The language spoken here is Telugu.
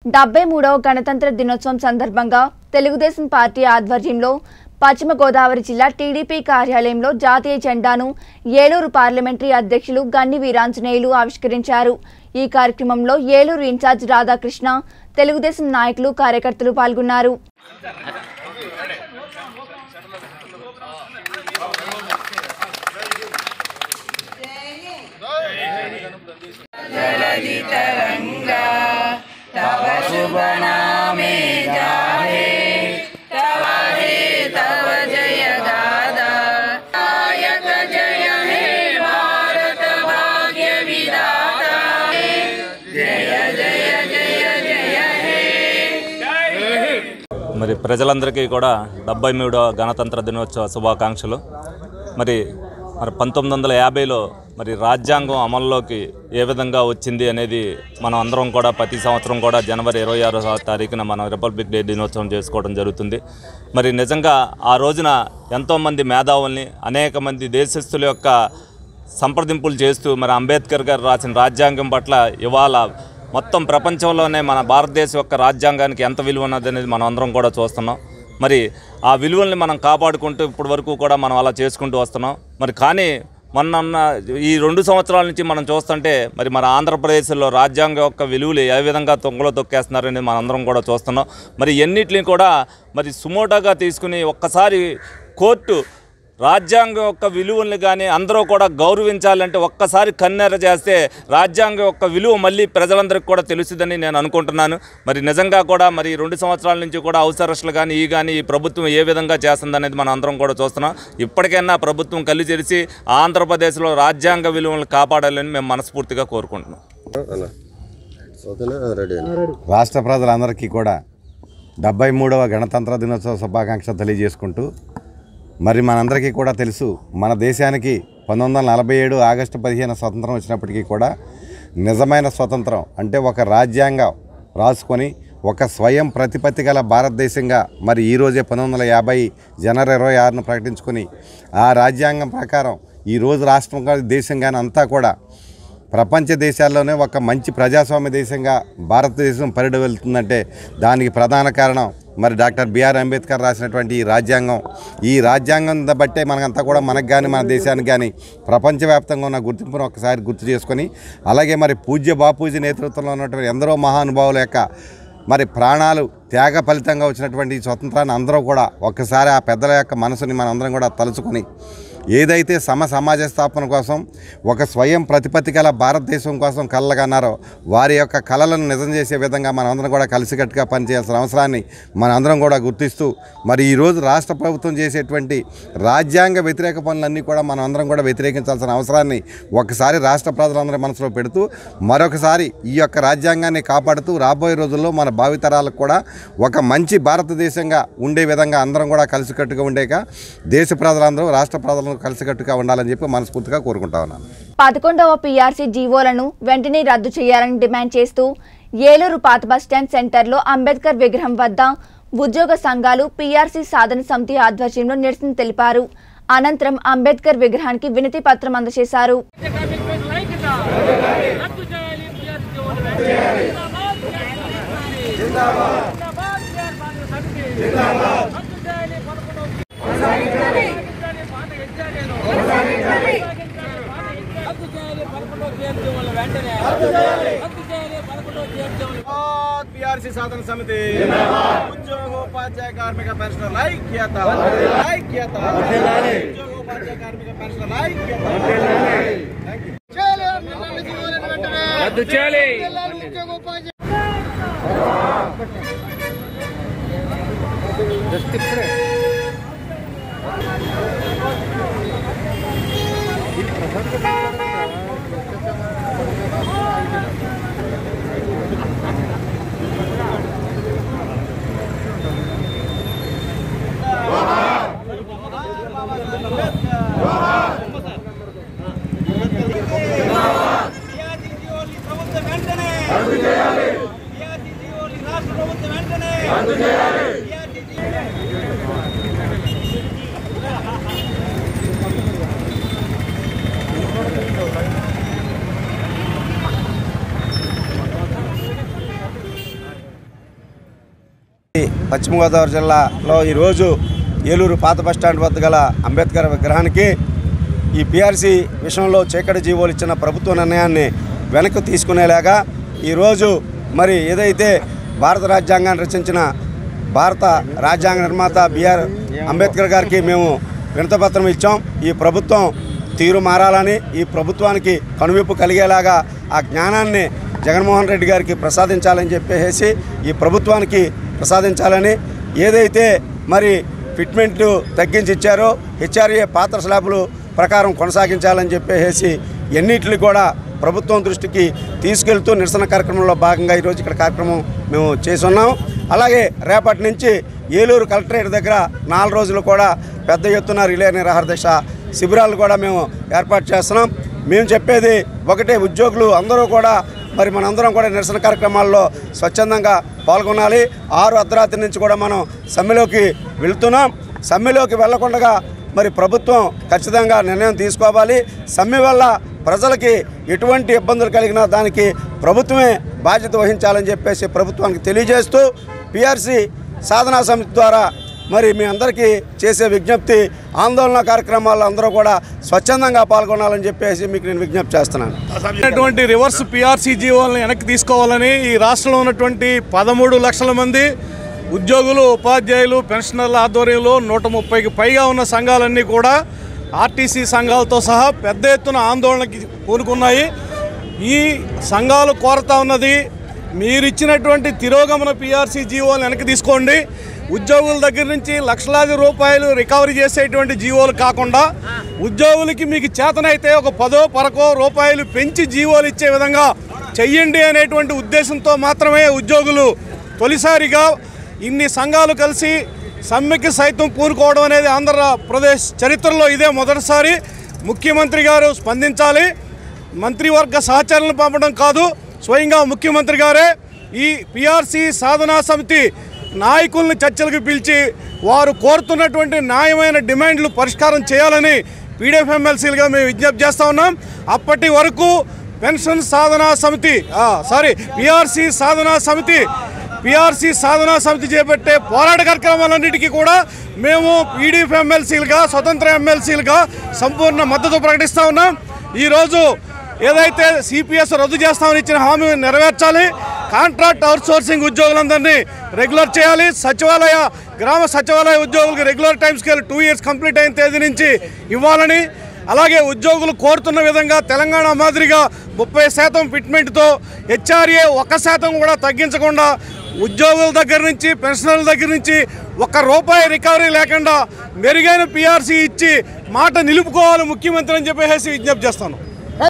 73వ గణతంత్ర దినోత్సవం సందర్భంగా తెలుగుదేశం పార్టీ ఆధ్వర్యంలో పశ్చిమ గోదావరి జిల్లా టీడీపీ కార్యాలయంలో జాతీయ జెండాను ఏలూరు పార్లమెంటరీ అధ్యక్షులు గన్ని వీరాంజనేయులు ఆవిష్కరించారు। ఈ కార్యక్రమంలో ఏలూరు ఇన్ఛార్జ్ రాధాకృష్ణ, తెలుగుదేశం నాయకులు, కార్యకర్తలు పాల్గొన్నారు। మరి ప్రజలందరికీ కూడా 73వ గణతంత్ర దినోత్సవ శుభాకాంక్షలు। మరి 1950లో మరి రాజ్యాంగం అమల్లోకి ఏ విధంగా వచ్చింది అనేది మనం అందరం కూడా ప్రతి సంవత్సరం కూడా జనవరి 26వ తారీఖున మనం రిపబ్లిక్ డే దినోత్సవం చేసుకోవడం జరుగుతుంది। మరి నిజంగా ఆ రోజున ఎంతోమంది మేధావుల్ని, అనేక మంది దేశస్థుల యొక్క సంప్రదింపులు చేస్తూ మరి అంబేద్కర్ గారు రాసిన రాజ్యాంగం పట్ల ఇవాళ మొత్తం ప్రపంచంలోనే మన భారతదేశం యొక్క రాజ్యాంగానికి ఎంత విలువ ఉన్నది అనేది మనం అందరం కూడా చూస్తున్నాం। మరి ఆ విలువల్ని మనం కాపాడుకుంటూ ఇప్పటి వరకు కూడా మనం అలా చేసుకుంటూ వస్తున్నాం। మరి కానీ మొన్న ఈ 2 సంవత్సరాల నుంచి మనం చూస్తుంటే మరి మన ఆంధ్రప్రదేశ్లో రాజ్యాంగం యొక్క విలువలు ఏ విధంగా తొంగలో తొక్కేస్తున్నారనేది మనం అందరం కూడా చూస్తున్నాం। మరి ఎన్నిటిని కూడా మరి సుమోటోగా తీసుకుని ఒక్కసారి కోర్టు రాజ్యాంగం యొక్క విలువల్ని కానీ అందరూ కూడా గౌరవించాలంటే ఒక్కసారి కన్నెర చేస్తే రాజ్యాంగం యొక్క విలువ మళ్ళీ ప్రజలందరికీ కూడా తెలుస్తుందని నేను అనుకుంటున్నాను। మరి నిజంగా కూడా మరి 2 సంవత్సరాల నుంచి కూడా అవసరస్తులు కానీ ఈ ప్రభుత్వం ఏ విధంగా చేస్తుందనేది మనం అందరం కూడా చూస్తున్నాం। ఇప్పటికైనా ప్రభుత్వం కళ్ళు తెరిచి ఆంధ్రప్రదేశ్లో రాజ్యాంగ విలువలను కాపాడాలని మేము మనస్ఫూర్తిగా కోరుకుంటున్నాం। రాష్ట్ర ప్రజలందరికీ కూడా 73వ గణతంత్ర దినోత్సవ శుభాకాంక్షలు తెలియజేసుకుంటూ, మరి మనందరికీ కూడా తెలుసు, మన దేశానికి 1947 ఆగస్టు 15 స్వతంత్రం వచ్చినప్పటికీ కూడా నిజమైన స్వతంత్రం అంటే ఒక రాజ్యాంగం రాసుకొని ఒక స్వయం ప్రతిపత్తి గల భారతదేశంగా మరి ఈరోజే 1950 జనవరి 26ను ప్రకటించుకొని ఆ రాజ్యాంగం ప్రకారం ఈరోజు రాష్ట్రం కానీ దేశం కానీ అంతా కూడా ప్రపంచ దేశాల్లోనే ఒక మంచి ప్రజాస్వామ్య దేశంగా భారతదేశం పరిడి వెళ్తుందంటే దానికి ప్రధాన కారణం మరి డాక్టర్ బిఆర్ అంబేద్కర్ రాసినటువంటి ఈ రాజ్యాంగం బట్టే మనకంతా కూడా మనకు కానీ మన దేశానికి కానీ ప్రపంచవ్యాప్తంగా ఉన్న గుర్తింపును ఒకసారి గుర్తు చేసుకొని, అలాగే మరి పూజ్య బాపూజీ నేతృత్వంలో ఉన్నటువంటి ఎందరో మహానుభావుల యొక్క మరి ప్రాణాలు త్యాగ ఫలితంగా వచ్చినటువంటి ఈ స్వతంత్రాన్ని అందరూ కూడా ఒక్కసారి ఆ పెద్దల యొక్క మనసుని మనందరం కూడా తలుచుకొని ఏదైతే సమాజ స్థాపన కోసం ఒక స్వయం ప్రతిపత్తి గల భారతదేశం కోసం కలలుగన్నారో వారి యొక్క కళలను నిజం చేసే విధంగా మనందరం కూడా కలిసికట్టుగా పనిచేయాల్సిన అవసరాన్ని మనందరం కూడా గుర్తిస్తూ, మరి ఈరోజు రాష్ట్ర ప్రభుత్వం చేసేటువంటి రాజ్యాంగ వ్యతిరేక పనులన్నీ కూడా మనం అందరం కూడా వ్యతిరేకించాల్సిన అవసరాన్ని ఒకసారి రాష్ట్ర ప్రజలందరి మనసులో పెడుతూ, మరొకసారి ఈ యొక్క రాజ్యాంగాన్ని కాపాడుతూ రాబోయే రోజుల్లో మన భావితరాలకు కూడా ఒక మంచి భారతదేశంగా ఉండే విధంగా అందరం కూడా కలిసికట్టుగా ఉండేక దేశ ప్రజలందరూ రాష్ట్ర ప్రజలను కలిసికట్టుగా ఉండాలని చెప్పి మనస్ఫూర్తిగా కోరుకుంటా ఉన్నాను। 11వ పీఆర్సీ జీవోలను వెంటనే రద్దు చేయాలని డిమాండ్ చేస్తూ ఏలూరు పాత బస్టాండ్ సెంటర్లో అంబేద్కర్ విగ్రహం వద్ద ఉద్యోగ సంఘాలు పీఆర్సీ సాధన సమితి ఆధ్వర్యంలో నిరసన తెలిపారు। అనంతరం అంబేద్కర్ విగ్రహానికి వినతి పత్రం అందజేశారు। पीआरसी साधन समिति उद्योगोपाध्याय कार्मिक पेंशनर ऐक्यత उद्योगोपाध्याय कार्मिक पेंशनर ऐक्यత రద్దు చేయాలి। పశ్చిమ గోదావరి జిల్లాలో ఈరోజు ఏలూరు పాత బస్టాండ్ వద్ద గల అంబేద్కర్ విగ్రహానికి ఈ పిఆర్సీ విషయంలో చీకటి జీవోలు ఇచ్చిన ప్రభుత్వ నిర్ణయాన్ని వెనక్కి తీసుకునేలాగా ఈరోజు మరి ఏదైతే భారత రాజ్యాంగాన్ని రచించిన భారత రాజ్యాంగ నిర్మాత బిఆర్ అంబేద్కర్ గారికి మేము వినతిపత్రం ఇచ్చాం. ఈ ప్రభుత్వం తీరు మారాలని, ఈ ప్రభుత్వానికి కనువిప్పు కలిగేలాగా ఆ జ్ఞానాన్ని జగన్మోహన్ రెడ్డి గారికి ప్రసాదించాలని చెప్పేసి ఈ ప్రభుత్వానికి ప్రసాదించాలని, ఏదైతే మరి ఫిట్మెంట్ తగ్గించి ఇచ్చారో హెచ్ఆర్ఏ పాత స్లాబులు ప్రకారం కొనసాగించాలని చెప్పేసి ఎన్నిటిని కూడా ప్రభుత్వం దృష్టికి తీసుకెళ్తూ నిరసన కార్యక్రమంలో భాగంగా ఈరోజు ఇక్కడ కార్యక్రమం మేము చేస్తున్నాం. అలాగే రేపటి నుంచి ఏలూరు కలెక్టరేట్ దగ్గర 4 రోజులు కూడా పెద్ద ఎత్తున రిలే నిరాహార దీక్ష శిబిరాలు కూడా మేము ఏర్పాటు చేస్తున్నాం. మేము చెప్పేది ఒకటే, ఉద్యోగులు అందరూ కూడా మరి మనందరం కూడా నిరసన కార్యక్రమాల్లో స్వచ్ఛందంగా పాల్గొనాలి. 6 అర్ధరాత్రి నుంచి కూడా మనం సమ్మెలోకి వెళ్తున్నాం. సమ్మెలోకి వెళ్లకుండా మరి ప్రభుత్వం ఖచ్చితంగా నిర్ణయం తీసుకోవాలి. సమ్మె వల్ల ప్రజలకి ఎటువంటి ఇబ్బందులు కలిగినా దానికి ప్రభుత్వమే బాధ్యత వహించాలని చెప్పేసి ప్రభుత్వానికి తెలియజేస్తూ పిఆర్సీ సాధనా సమితి ద్వారా మరి మీ అందరికీ చేసే విజ్ఞప్తి, ఆందోళన కార్యక్రమాల్లో అందరూ కూడా స్వచ్ఛందంగా పాల్గొనాలని చెప్పేసి మీకు నేను విజ్ఞప్తి చేస్తున్నాను. రివర్స్ పిఆర్సీ జీవోలను వెనక్కి తీసుకోవాలని ఈ రాష్ట్రంలో ఉన్నటువంటి 13 లక్షల మంది ఉద్యోగులు, ఉపాధ్యాయులు, పెన్షనర్ల ఆధ్వర్యంలో 130కి పైగా ఉన్న సంఘాలన్నీ కూడా ఆర్టీసీ సంఘాలతో సహా పెద్ద ఎత్తున ఆందోళనకి పూనుకున్నాయి. ఈ సంఘాలు కోరుతా ఉన్నది, మీరిచ్చినటువంటి తిరోగమన పిఆర్సీ జీవోలు వెనక్కి తీసుకోండి. ఉద్యోగుల దగ్గర నుంచి లక్షలాది రూపాయలు రికవరీ చేసేటువంటి జీవోలు కాకుండా ఉద్యోగులకి మీకు చేతనైతే ఒక 10-12 రూపాయలు పెంచి జీవోలు ఇచ్చే విధంగా చెయ్యండి అనేటువంటి ఉద్దేశంతో మాత్రమే ఉద్యోగులు తొలిసారిగా ఇన్ని సంఘాలు కలిసి సమ్మెకి సైతం పూనుకోవడం అనేది ఆంధ్రప్రదేశ్ చరిత్రలో ఇదే మొదటిసారి. ముఖ్యమంత్రి గారు స్పందించాలి. మంత్రివర్గ సహచరులను పంపడం కాదు, స్వయంగా ముఖ్యమంత్రి గారే ఈ పిఆర్సీ సాధనా సమితి నాయకుల్ని చర్చలకు పిలిచి వారు కోరుతున్నటువంటి న్యాయమైన డిమాండ్లు పరిష్కారం చేయాలని పీడీఎఫ్ ఎమ్మెల్సీలుగా మేము విజ్ఞప్తి చేస్తూ ఉన్నాం. అప్పటి వరకు పెన్షన్ సాధనా సమితి పిఆర్సీ సాధనా సమితి చేపట్టే పోరాట కార్యక్రమాలన్నిటికీ కూడా మేము పీడీఎఫ్ ఎమ్మెల్సీలుగా, స్వతంత్ర ఎమ్మెల్సీలుగా సంపూర్ణ మద్దతు ప్రకటిస్తూ ఉన్నాం. ఈరోజు ఏదైతే సిపిఎస్ రద్దు చేస్తామని ఇచ్చిన హామీ నెరవేర్చాలి. కాంట్రాక్ట్ అవుట్సోర్సింగ్ ఉద్యోగులందరినీ రెగ్యులర్ చేయాలి. గ్రామ సచివాలయ ఉద్యోగులకు regular time scale 2 years complete అయిన తేదీ నుంచి ఇవ్వాలని, అలాగే ఉద్యోగులు కోరుతున్న విధంగా తెలంగాణ మాదిరిగా 30% ఫిట్మెంట్తో హెచ్ఆర్ఏ 1% కూడా తగ్గించకుండా ఉద్యోగుల దగ్గర నుంచి, పెన్షనర్ల దగ్గర నుంచి ₹1 రికవరీ లేకుండా మెరుగైన పిఆర్సీ ఇచ్చి మాట నిలుపుకోవాలి ముఖ్యమంత్రి అని చెప్పేసి విజ్ఞప్తి చేస్తాను.